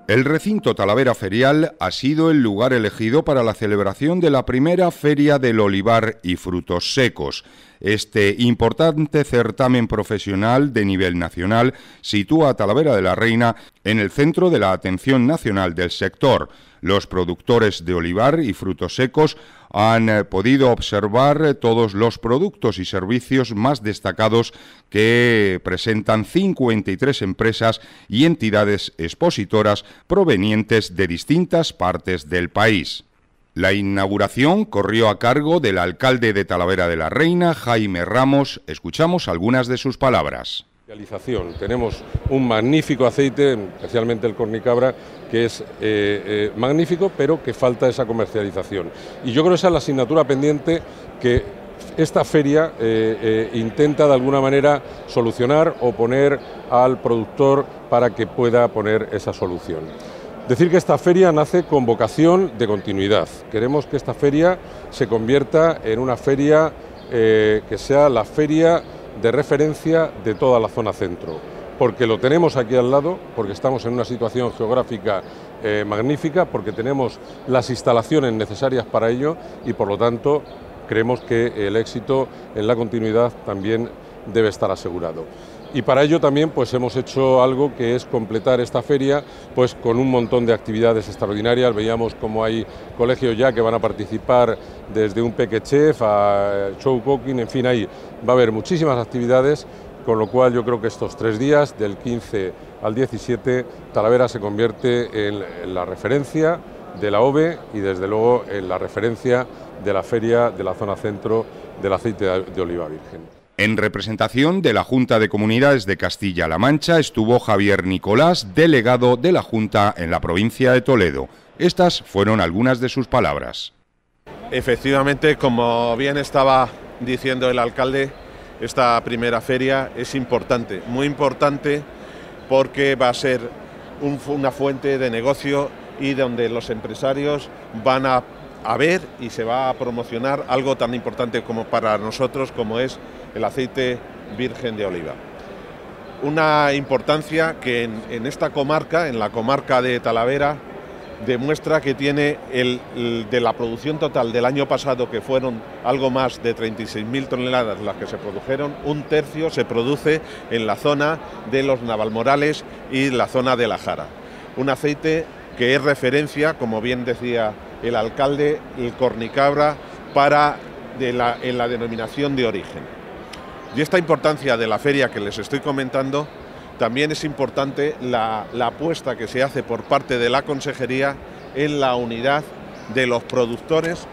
El recinto Talavera Ferial ha sido el lugar elegido para la celebración de la primera Feria del Olivar y Frutos Secos. Este importante certamen profesional de nivel nacional sitúa a Talavera de la Reina en el centro de la atención nacional del sector. Los productores de olivar y frutos secos han podido observar todos los productos y servicios más destacados que presentan 53 empresas y entidades expositoras provenientes de distintas partes del país. La inauguración corrió a cargo del alcalde de Talavera de la Reina, Jaime Ramos. Escuchamos algunas de sus palabras. Tenemos un magnífico aceite, especialmente el cornicabra, que es magnífico, pero que falta esa comercialización. Y yo creo que esa es la asignatura pendiente que esta feria intenta de alguna manera solucionar o poner al productor para que pueda poner esa solución. Decir que esta feria nace con vocación de continuidad. Queremos que esta feria se convierta en una feria que sea la feria de referencia de toda la zona centro, porque lo tenemos aquí al lado, porque estamos en una situación geográfica magnífica, porque tenemos las instalaciones necesarias para ello y por lo tanto creemos que el éxito en la continuidad también debe estar asegurado. Y para ello también pues hemos hecho algo que es completar esta feria pues con un montón de actividades extraordinarias. Veíamos como hay colegios ya que van a participar desde un peque chef a show cooking, en fin, ahí va a haber muchísimas actividades, con lo cual yo creo que estos 3 días, del 15 al 17, Talavera se convierte en la referencia de la OVE y desde luego en la referencia de la feria de la zona centro del aceite de oliva virgen. En representación de la Junta de Comunidades de Castilla-La Mancha estuvo Javier Nicolás, delegado de la Junta en la provincia de Toledo. Estas fueron algunas de sus palabras. Efectivamente, como bien estaba diciendo el alcalde, esta primera feria es importante, muy importante, porque va a ser una fuente de negocio y donde los empresarios van a ver y se va a promocionar algo tan importante como para nosotros como es el aceite virgen de oliva. Una importancia que en esta comarca, en la comarca de Talavera, demuestra que tiene de la producción total del año pasado, que fueron algo más de 36.000 toneladas las que se produjeron, 1/3 se produce en la zona de los Navalmorales y la zona de La Jara. Un aceite que es referencia, como bien decía el alcalde, el cornicabra en la denominación de origen. Y esta importancia de la feria que les estoy comentando, también es importante la apuesta que se hace por parte de la Consejería en la unidad de los productores,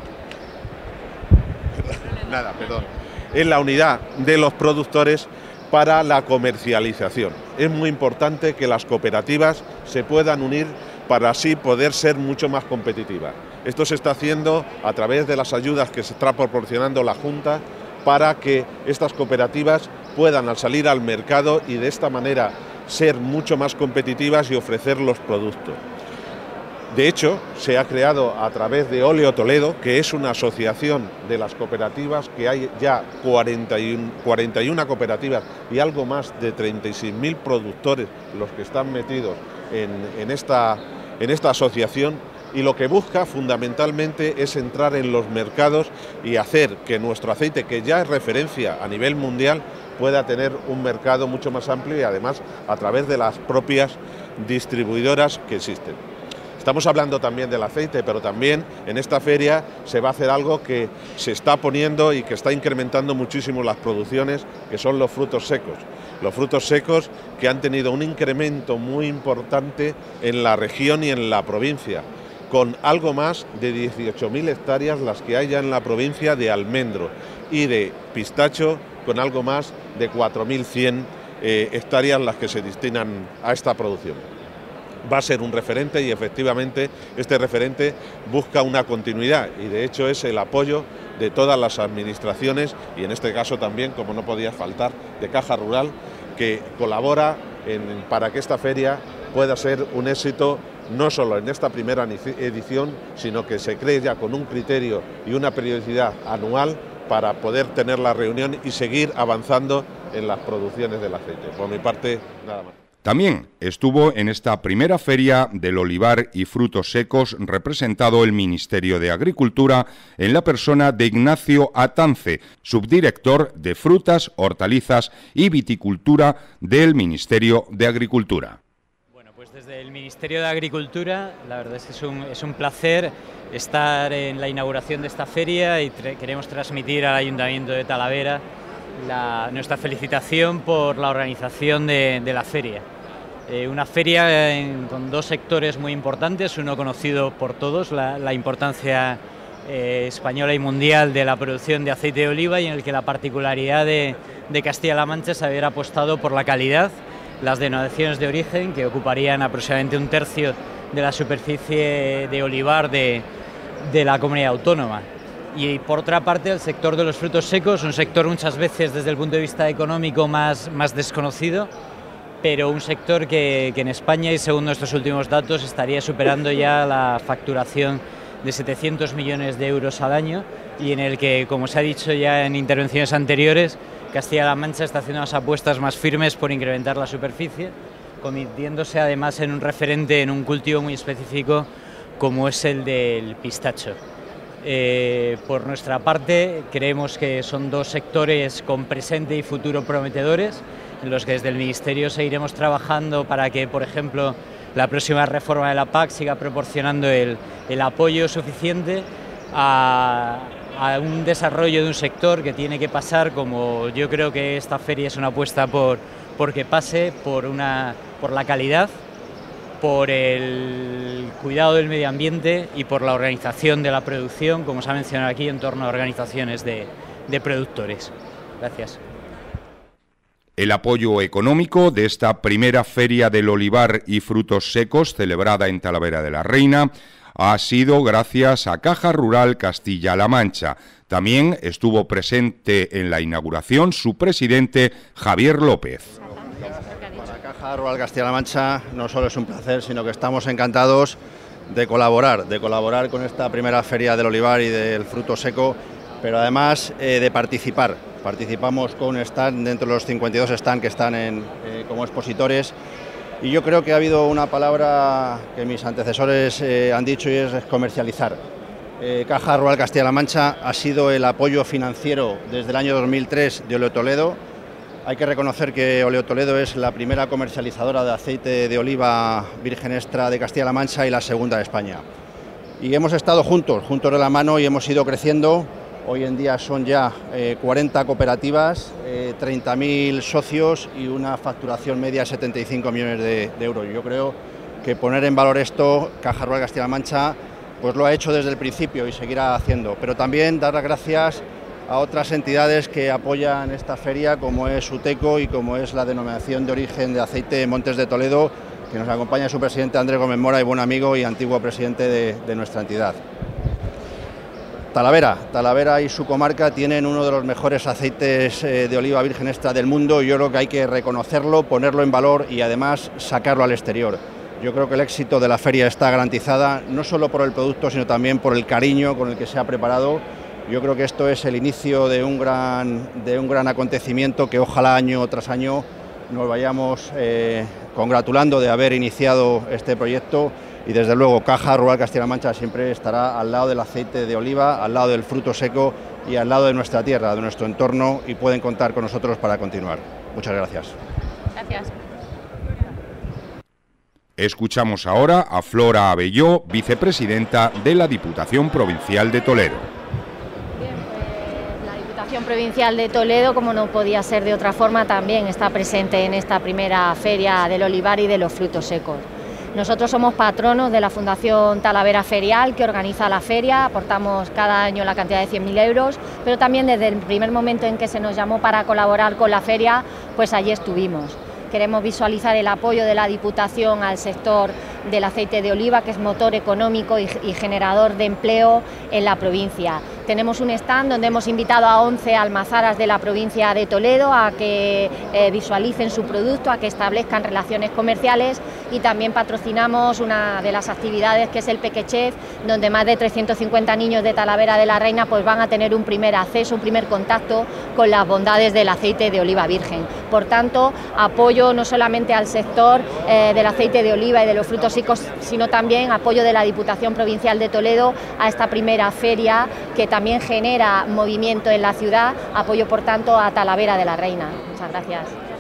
en la unidad de los productores para la comercialización. Es muy importante que las cooperativas se puedan unir para así poder ser mucho más competitivas. Esto se está haciendo a través de las ayudas que se está proporcionando la Junta para que estas cooperativas puedan al salir al mercado y de esta manera ser mucho más competitivas y ofrecer los productos. De hecho, se ha creado a través de Óleo Toledo, que es una asociación de las cooperativas, que hay ya 41 cooperativas y algo más de 36.000 productores los que están metidos en esta asociación, y lo que busca fundamentalmente es entrar en los mercados y hacer que nuestro aceite, que ya es referencia a nivel mundial, pueda tener un mercado mucho más amplio y además a través de las propias distribuidoras que existen. Estamos hablando también del aceite, pero también en esta feria se va a hacer algo que se está poniendo y que está incrementando muchísimo las producciones, que son los frutos secos. Los frutos secos que han tenido un incremento muy importante en la región y en la provincia, con algo más de 18.000 hectáreas las que hay ya en la provincia de almendro, y de pistacho con algo más de 4.100 hectáreas las que se destinan a esta producción. Va a ser un referente y efectivamente este referente busca una continuidad y de hecho es el apoyo de todas las administraciones y en este caso también, como no podía faltar, de Caja Rural, que colabora para que esta feria pueda ser un éxito no solo en esta primera edición, sino que se cree ya con un criterio y una periodicidad anual para poder tener la reunión y seguir avanzando en las producciones del aceite. Por mi parte, nada más. También estuvo en esta primera feria del olivar y frutos secos representado el Ministerio de Agricultura en la persona de Ignacio Atance, subdirector de Frutas, Hortalizas y Viticultura del Ministerio de Agricultura. Bueno, pues desde el Ministerio de Agricultura, la verdad es que es un placer estar en la inauguración de esta feria y queremos transmitir al Ayuntamiento de Talavera nuestra felicitación por la organización de la feria. Una feria con dos sectores muy importantes, uno conocido por todos, la importancia española y mundial de la producción de aceite de oliva, y en el que la particularidad de Castilla-La Mancha es haber apostado por la calidad, las denominaciones de origen, que ocuparían aproximadamente un tercio de la superficie de olivar de la comunidad autónoma. Y por otra parte el sector de los frutos secos, un sector muchas veces desde el punto de vista económico más desconocido, pero un sector que en España, y según nuestros últimos datos, estaría superando ya la facturación de 700 millones de euros al año, y en el que, como se ha dicho ya en intervenciones anteriores, Castilla-La Mancha está haciendo unas apuestas más firmes por incrementar la superficie, convirtiéndose además en un referente en un cultivo muy específico como es el del pistacho. Por nuestra parte, creemos que son dos sectores con presente y futuro prometedores, en los que desde el Ministerio seguiremos trabajando para que, por ejemplo, la próxima reforma de la PAC siga proporcionando el apoyo suficiente a un desarrollo de un sector que tiene que pasar, como yo creo que esta feria es una apuesta porque pase por la calidad, por el cuidado del medio ambiente y por la organización de la producción, como se ha mencionado aquí, en torno a organizaciones de productores. Gracias. El apoyo económico de esta primera feria del olivar y frutos secos celebrada en Talavera de la Reina ha sido gracias a Caja Rural Castilla-La Mancha. También estuvo presente en la inauguración su presidente Javier López. Para Caja Rural Castilla-La Mancha no solo es un placer, sino que estamos encantados de colaborar con esta primera feria del olivar y del fruto seco, pero además de participar. Participamos con un stand dentro de los 52 stands que están como expositores, y yo creo que ha habido una palabra que mis antecesores han dicho, y es comercializar. Caja Rural Castilla-La Mancha ha sido el apoyo financiero desde el año 2003 de Oleo Toledo. Hay que reconocer que Oleo Toledo es la primera comercializadora de aceite de oliva virgen extra de Castilla-La Mancha y la segunda de España. Y hemos estado juntos de la mano, y hemos ido creciendo. Hoy en día son ya 40 cooperativas, 30.000 socios y una facturación media de 75 millones de euros. Yo creo que poner en valor esto, Caja Rural Castilla-La Mancha, pues lo ha hecho desde el principio y seguirá haciendo. Pero también dar las gracias a otras entidades que apoyan esta feria, como es UTECO y como es la denominación de origen de aceite Montes de Toledo, que nos acompaña su presidente Andrés Gómez Mora, y buen amigo y antiguo presidente de nuestra entidad. Talavera y su comarca tienen uno de los mejores aceites de oliva virgen extra del mundo, y yo creo que hay que reconocerlo, ponerlo en valor y además sacarlo al exterior. Yo creo que el éxito de la feria está garantizada, no solo por el producto, sino también por el cariño con el que se ha preparado. Yo creo que esto es el inicio de un gran acontecimiento, que ojalá año tras año nos vayamos congratulando de haber iniciado este proyecto. Y desde luego Caja Rural Castilla-La Mancha siempre estará al lado del aceite de oliva, al lado del fruto seco y al lado de nuestra tierra, de nuestro entorno, y pueden contar con nosotros para continuar. Muchas gracias. Gracias. Escuchamos ahora a Flora Abelló, vicepresidenta de la Diputación Provincial de Toledo. Bien, pues la Diputación Provincial de Toledo, como no podía ser de otra forma, también está presente en esta primera feria del olivar y de los frutos secos. Nosotros somos patronos de la Fundación Talavera Ferial, que organiza la feria. Aportamos cada año la cantidad de 100.000 euros, pero también desde el primer momento en que se nos llamó para colaborar con la feria, pues allí estuvimos. Queremos visualizar el apoyo de la Diputación al sector del aceite de oliva, que es motor económico y generador de empleo en la provincia. Tenemos un stand donde hemos invitado a 11 almazaras de la provincia de Toledo a que visualicen su producto, a que establezcan relaciones comerciales, y también patrocinamos una de las actividades que es el Pequechef, donde más de 350 niños de Talavera de la Reina pues van a tener un primer acceso, un primer contacto con las bondades del aceite de oliva virgen. Por tanto, apoyo no solamente al sector del aceite de oliva y de los frutos secos, sino también apoyo de la Diputación Provincial de Toledo a esta primera feria que también genera movimiento en la ciudad. Apoyo, por tanto, a Talavera de la Reina. Muchas gracias.